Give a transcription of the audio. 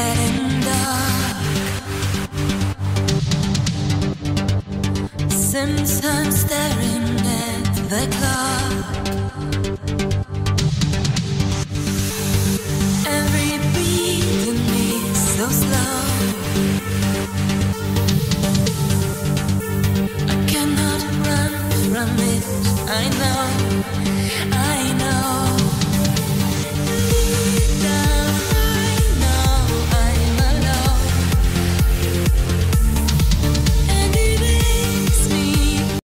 getting dark. Since I'm staring at the clock, every beat in me is so slow. I cannot run from it, I know.